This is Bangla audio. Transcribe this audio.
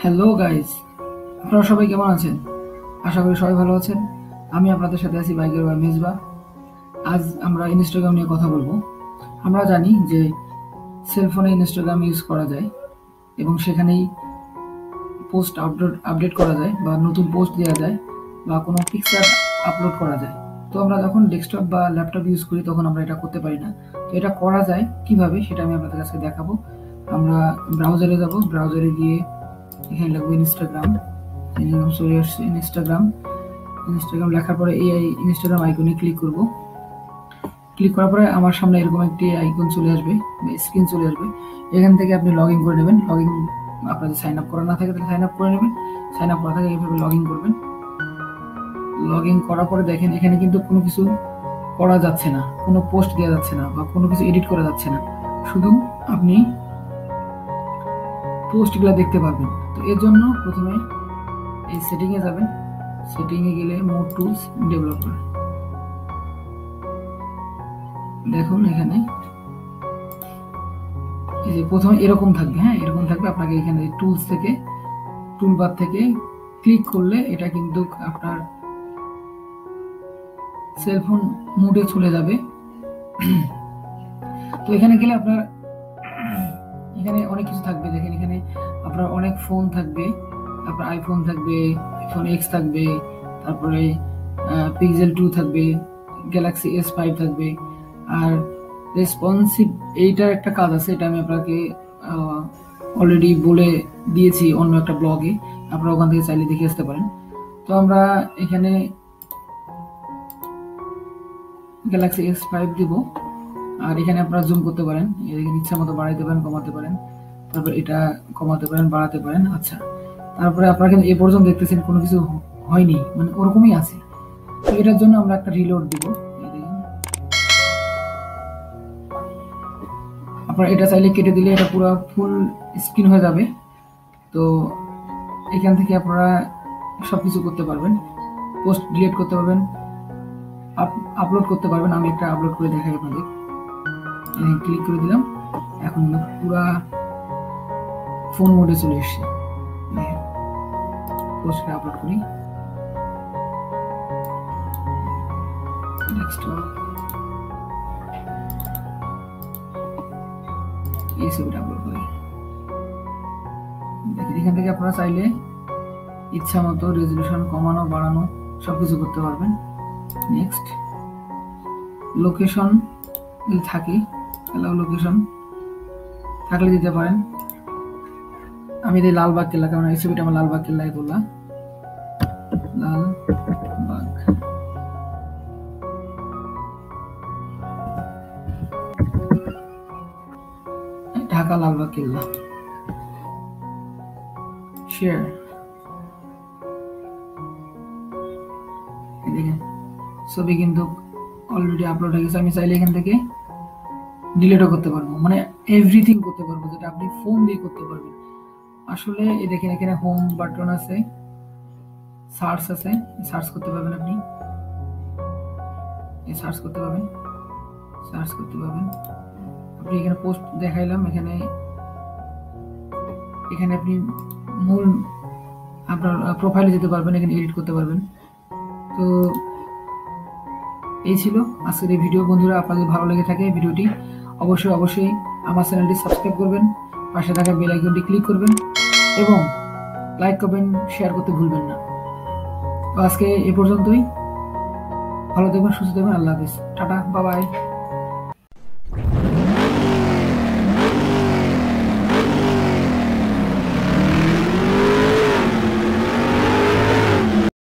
হ্যালো গাইস, আপনারা সবাই কেমন আছেন? আশা করি সবাই ভালো আছেন। আমি আপনাদের সাথে আছি বাইকের বা মেজবা। আজ আমরা ইনস্টাগ্রাম নিয়ে কথা বলবো। আমরা জানি যে সেলফোনে ইনস্টাগ্রাম ইউজ করা যায় এবং সেখানেই পোস্ট আপডেট করা যায় বা নতুন পোস্ট দেওয়া যায় বা কোনো পিকচার আপলোড করা যায়। তো আমরা যখন ডেস্কটপ বা ল্যাপটপ ইউজ করি তখন আমরা এটা করতে পারি না। তো এটা করা যায় কিভাবে সেটা আমি আপনাদের কাছে দেখাবো। আমরা ব্রাউজারে যাব, ব্রাউজারে গিয়ে এখানে লিখবো ইনস্টাগ্রাম। চলে আসছে ইনস্টাগ্রাম লেখার পরে এই ইনস্টাগ্রাম আইকনে ক্লিক করব। ক্লিক করার পরে আমার সামনে এরকম একটি আইকন চলে আসবে, স্ক্রিন চলে আসবে। এখান থেকে আপনি লগ ইন করে নেবেন। আপনাদের সাইন আপ করা না থাকে তাহলে সাইন আপ করে নেবেন, সাইন আপ করা থাকে এইভাবে লগ ইন করবেন। লগ ইন করার পরে দেখেন এখানে কিন্তু কোনো কিছু করা যাচ্ছে না, কোনো পোস্ট দেওয়া যাচ্ছে না বা কোনো কিছু এডিট করা যাচ্ছে না, শুধু আপনি পোস্টগুলো দেখতে পারবেন। তো এর জন্য প্রথমে এই সেটিংয়ে যাবেন। সেটিংয়ে গেলে মোর টুলস ডেভেলপার, দেখুন এখানে এই যে প্রথমে এরকম থাকবে। হ্যাঁ, এরকম থাকবে। আপনাকে এখানে টুলস থেকে, টুলবার থেকে ক্লিক করলে এটা কিন্তু আপনার সেলফোন মোডে চলে যাবে। তো এখানে গেলে আপনার এখানে অনেক কিছু থাকবে। দেখেন এখানে আপনার অনেক ফোন থাকবে। আপনার আইফোন থাকবে, আইফোন এক্স থাকবে, তারপরে পিক্সেল 2 থাকবে, গ্যালাক্সি S5 থাকবে। আর রেসপন্সিভ এইটার একটা কাজ আছে, এটা আমি আপনাকে অলরেডি বলে দিয়েছি অন্য একটা ব্লগে, আপনারা ওখান থেকে চাইলে দেখে আসতে পারেন। তো আমরা এখানে গ্যালাক্সি S5 দিব। আর এখানে আপনারা জুম করতে পারেন, এখানে ইচ্ছা মতো বাড়াইতে পারেন, কমাতে পারেন, তারপর এটা কমাতে পারেন, বাড়াতে পারেন। আচ্ছা, তারপরে আপনারা কিন্তু এ পর্যন্ত দেখতেছেন কোনো কিছু হয়নি, মানে ওরকমই আছে। তো এটার জন্য আমরা একটা রিলোড দিব। আপনারা এটা চাইলে কেটে দিলে এটা পুরো ফুল স্ক্রিন হয়ে যাবে। তো এখান থেকে আপনারা সবকিছু করতে পারবেন, পোস্ট ডিলিট করতে পারবেন, আপলোড করতে পারবেন। আমি একটা আপলোড করে দেখাই আপনাদের। ক্লিক করে দিলাম, এখন পুরা ফোন মোডে চলে এসছে। পোস্টটা আপলোড করি, এই ছবিটা আপলোড করি। দেখেন এখান থেকে আপনারা চাইলে ইচ্ছা মতো রেজলিউশন কমানো বাড়ানো সবকিছু করতে পারবেন। নেক্সট, লোকেশন যদি থাকে অ্যালাউ লোকেশন থাকলে দিতে পারেন। আমি দিই লালবাগ কেল্লা, কারণ এই ছবিটা আমার লালবাগ কেল্লায় তোলা। লালবাগ, ঢাকা লালবাগ কেল্লা। শেয়ার, দেখেন ছবি কিন্তু অলরেডি আপলোড হয়ে গেছে। আমি চাইলে এখান থেকে ডিলিটও করতে পারবো, মানে এভরিথিং করতে পারবো, যেটা আপনি ফোন দিয়ে করতে পারবেন। আসলে এই দেখেন এখানে হোম বাটন আছে, সার্চ আছে, সার্চ করতে পারবেন। আপনি সার্চ করতে পারবেন, সার্চ করতে পারবেন। আপনি এখানে পোস্ট দেখাইলাম, এখানে এখানে আপনি মূল আপনার প্রোফাইলে যেতে পারবেন, এখানে এডিট করতে পারবেন। তো এই ছিল আজকের এই ভিডিও। বন্ধুরা, আপনাদের ভালো লেগে থাকে ভিডিওটি, অবশ্যই আমার চ্যানেলটি সাবস্ক্রাইব করবেন, পাশে থাকা বেল আইকনটি ক্লিক করবেন এবং লাইক করবেন, শেয়ার করতে ভুলবেন না। তো আজকে এ পর্যন্তই। ভালো থাকবেন, সুস্থ থাকবেন। আল্লাহ হাফেজ, টাটা, বাই বাই।